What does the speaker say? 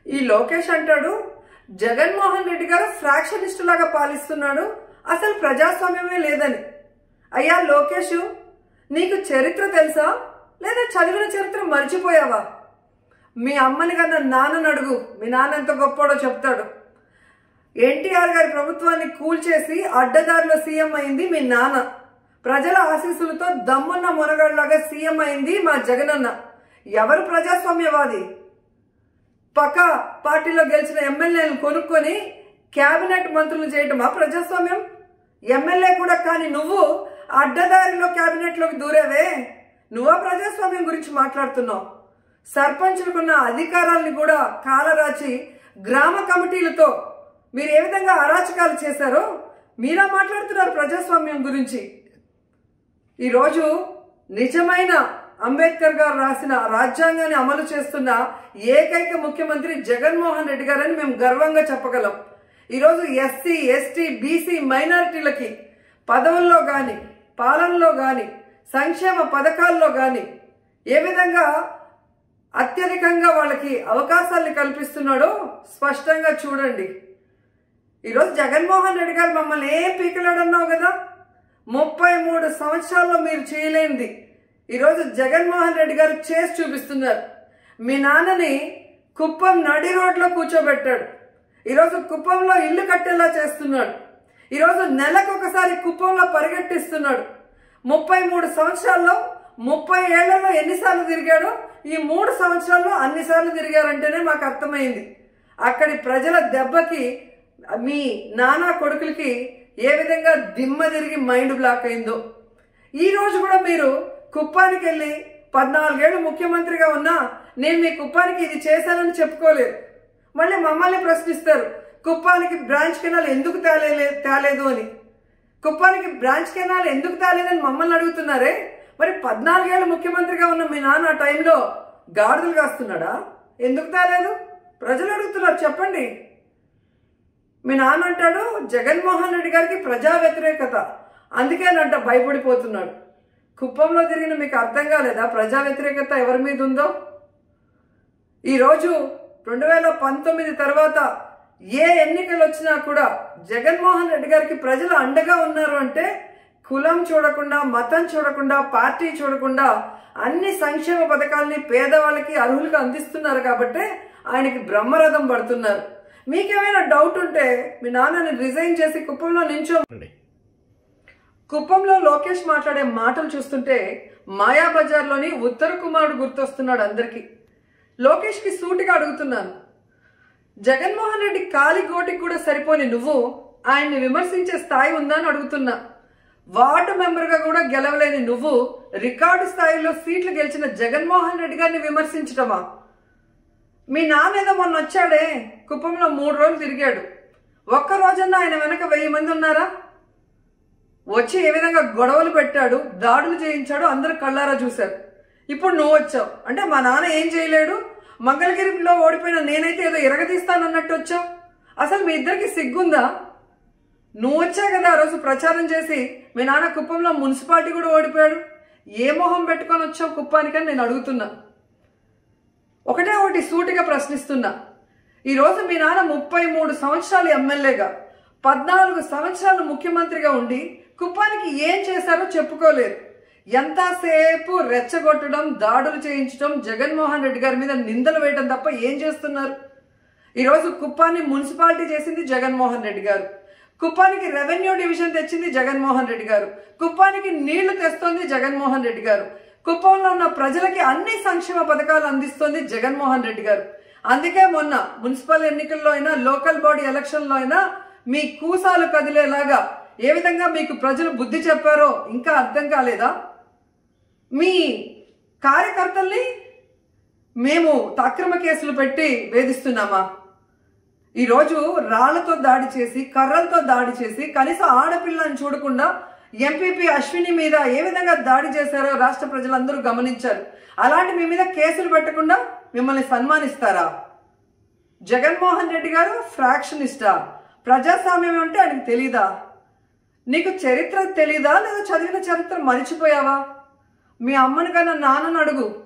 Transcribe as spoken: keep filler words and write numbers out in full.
ఈ లోకేష్ అంటాడు జగన్మోహన్ రెడ్డి గారు ఫ్రాక్షనిస్ట్ లాగా పాలిస్తున్నాడు, అసలు ప్రజాస్వామ్యమే లేదని. అయ్యా లోకేష్, నీకు చరిత్ర తెలుసా లేదా చదివిన చరిత్ర మర్చిపోయావా? మీ అమ్మని కన్నా నాన్నని అడుగు, మీ నాన్న ఎంత గొప్పడో చెప్తాడు. ఎన్టీఆర్ గారి ప్రభుత్వాన్ని కూల్చేసి అడ్డదారిలో సీఎం అయింది మీ నాన్న. ప్రజల ఆశీస్సులతో దమ్మున్న మొనగాళ్ళలాగా సీఎం అయింది మా జగనన్న. ఎవరు ప్రజాస్వామ్యవాది? పక్క పార్టీలో గెలిచిన ఎమ్మెల్యేలను కొనుక్కొని క్యాబినెట్ మంత్రులు చేయటమా ప్రజాస్వామ్యం? ఎమ్మెల్యే కూడా కాని నువ్వు అడ్డదారిలో క్యాబినెట్ లోకి దూరేవే, నువ్వా ప్రజాస్వామ్యం గురించి మాట్లాడుతున్నావు? సర్పంచులకున్న అధికారాలని కూడా కాలరాచి గ్రామ కమిటీలతో మీరు ఏ విధంగా అరాచకాలు చేశారో మీరా మాట్లాడుతున్నారు ప్రజాస్వామ్యం గురించి. ఈరోజు నిజమైన అంబేద్కర్ గారు రాసిన రాజ్యాంగాన్ని అమలు చేస్తున్న ఏకైక ముఖ్యమంత్రి జగన్మోహన్ రెడ్డి గారని మేము గర్వంగా చెప్పగలం. ఈరోజు ఎస్సీ ఎస్టీ బీసీ మైనారిటీలకి పదవుల్లో గాని పాలనలో గాని సంక్షేమ పథకాల్లో గాని ఏ విధంగా అత్యధికంగా వాళ్ళకి అవకాశాలను కల్పిస్తున్నాడో స్పష్టంగా చూడండి. ఈరోజు జగన్మోహన్ రెడ్డి గారు మమ్మల్ని ఏం పీకలాడన్నావు కదా, ముప్పై మూడు సంవత్సరాల్లో మీరు చేయలేనిది ఈరోజు జగన్మోహన్ రెడ్డి గారు చేసి చూపిస్తున్నారు. మీ నాన్నని కుప్పం నడి రోడ్లో కూర్చోబెట్టాడు, ఈరోజు కుప్పంలో ఇల్లు కట్టేలా చేస్తున్నాడు. ఈరోజు నెలకు ఒకసారి కుప్పంలో పరిగెట్టిస్తున్నాడు. ముప్పై మూడు సంవత్సరాల్లో ముప్పై ఏళ్లలో ఎన్నిసార్లు తిరిగాడో ఈ మూడు సంవత్సరాల్లో అన్నిసార్లు తిరిగారంటేనే మాకు అర్థమైంది. అక్కడి ప్రజల దెబ్బకి మీ నానా కొడుకులకి ఏ విధంగా దిమ్మ తిరిగి మైండ్ బ్లాక్ అయిందో. ఈ రోజు కూడా మీరు కుప్పానికి వెళ్ళి పద్నాలుగేళ్లు ముఖ్యమంత్రిగా ఉన్నా నేను మీ కుప్పానికి ఇది చేశానని చెప్పుకోలేదు. మళ్ళీ మమ్మల్ని ప్రశ్నిస్తారు కుప్పానికి బ్రాంచ్ కెనాల్ ఎందుకు తేలే తేలేదు అని. కుప్పానికి బ్రాంచ్ కెనాల్ ఎందుకు తేలేదని మమ్మల్ని అడుగుతున్నారే. మరి పద్నాలుగేళ్లు ముఖ్యమంత్రిగా ఉన్న మీ నాన్న ఆ టైంలో గాడిదలు కాస్తున్నాడా? ఎందుకు తేలేదు? ప్రజలు అడుగుతున్నారు, చెప్పండి. మీ నాన్న అంటాడు జగన్మోహన్ రెడ్డి గారికి ప్రజా వ్యతిరేకత, అందుకేనంట భయపడిపోతున్నాడు. కుప్పంలో తిరిగిన మీకు అర్థం కాలేదా ప్రజా వ్యతిరేకత ఎవరి మీద ఉందో? ఈరోజు రెండు వేల పంతొమ్మిది తర్వాత ఏ ఎన్నికలు వచ్చినా కూడా జగన్మోహన్ రెడ్డి గారికి ప్రజలు అండగా ఉన్నారు అంటే కులం చూడకుండా, మతం చూడకుండా, పార్టీ చూడకుండా అన్ని సంక్షేమ పథకాలని పేదవాళ్ళకి అర్హులకు అందిస్తున్నారు కాబట్టి ఆయనకి బ్రహ్మరథం పడుతున్నారు. మీకేమైనా డౌట్ ఉంటే మీ నాన్నని రిజైన్ చేసి కుప్పంలో నించో. కుప్పంలో లోకేష్ మాట్లాడే మాటలు చూస్తుంటే మాయాబజార్లోని ఉత్తర కుమారుడు గుర్తొస్తున్నాడు అందరికి. లోకేష్ కి సూటిగా అడుగుతున్నాను, జగన్మోహన్ రెడ్డి కాలి గోటికి కూడా సరిపోని నువ్వు ఆయన్ని విమర్శించే స్థాయి ఉందా అని అడుగుతున్నా. వార్డు మెంబర్ గా కూడా గెలవలేని నువ్వు రికార్డు స్థాయిలో సీట్లు గెలిచిన జగన్మోహన్ రెడ్డి గారిని విమర్శించటమా? మీ నాన్న ఏదో మొన్న వచ్చాడే కుప్పంలో మూడు రోజులు తిరిగాడు, ఒక్క రోజన్నా ఆయన వెనక వెయ్యి మంది ఉన్నారా? వచ్చి ఏ విధంగా గొడవలు పెట్టాడు, దాడులు చేయించాడు, అందరు కళ్ళారా చూశారు. ఇప్పుడు నువ్వు వచ్చావు అంటే మా నాన్న ఏం చేయలేడు, మంగళగిరిలో ఓడిపోయిన నేనైతే ఏదో ఎరగదీస్తానన్నట్టు వచ్చావు. అసలు మీ ఇద్దరికి సిగ్గుందా? నువ్వు వచ్చా కదా ఆ రోజు ప్రచారం చేసి మీ నాన్న కుప్పంలో మున్సిపాలిటీ కూడా ఓడిపోయాడు, ఏ మొహం పెట్టుకొని వచ్చావు కుప్పానికని నేను అడుగుతున్నా. ఒకటే ఒకటి సూటిగా ప్రశ్నిస్తున్నా. ఈరోజు మీ నాన్న ముప్పై మూడు సంవత్సరాలు ఎమ్మెల్యేగా పద్నాలుగు సంవత్సరాలు ముఖ్యమంత్రిగా ఉండి కుప్పానికి ఏం చేశారో చెప్పుకోలేరు. ఎంతసేపు రెచ్చగొట్టడం, దాడులు చేయించడం, జగన్మోహన్ రెడ్డి గారి మీద నిందలు వేయడం తప్ప ఏం చేస్తున్నారు? ఈరోజు కుప్పాన్ని మున్సిపాలిటీ చేసింది జగన్మోహన్ రెడ్డి గారు, కుప్పానికి రెవెన్యూ డివిజన్ తెచ్చింది జగన్మోహన్ రెడ్డి గారు, కుప్పానికి నీళ్లు తెస్తోంది జగన్మోహన్ రెడ్డి గారు, కుప్పంలో ఉన్న ప్రజలకి అన్ని సంక్షేమ పథకాలు అందిస్తోంది జగన్మోహన్ రెడ్డి గారు. అందుకే మొన్న మున్సిపల్ ఎన్నికల్లో అయినా లోకల్ బాడీ ఎలక్షన్లో అయినా మీ కూసాలు కదిలేలాగా ఏ విధంగా మీకు ప్రజలు బుద్ధి చెప్పారో ఇంకా అర్థం కాలేదా? మీ కార్యకర్తల్ని మేము అక్రమ కేసులు పెట్టి వేధిస్తున్నామా? ఈరోజు రాళ్లతో దాడి చేసి, కర్రలతో దాడి చేసి, కనీసం ఆడపిల్లని చూడకుండా ఎంపీపీ అశ్విని మీద ఏ విధంగా దాడి చేశారో రాష్ట్ర ప్రజలందరూ గమనించారు. అలాంటి మీ మీద కేసులు పెట్టకుండా మిమ్మల్ని సన్మానిస్తారా? జగన్మోహన్ రెడ్డి గారు ఫ్రాక్షనిస్టా? ప్రజాస్వామ్యం అంటే ఆయనకు తెలీదా? నీకు చరిత్ర తెలీదా లేదా చదివిన చరిత్ర మరిచిపోయావా? మీ అమ్మని కన్నా నాన్నను అడుగు.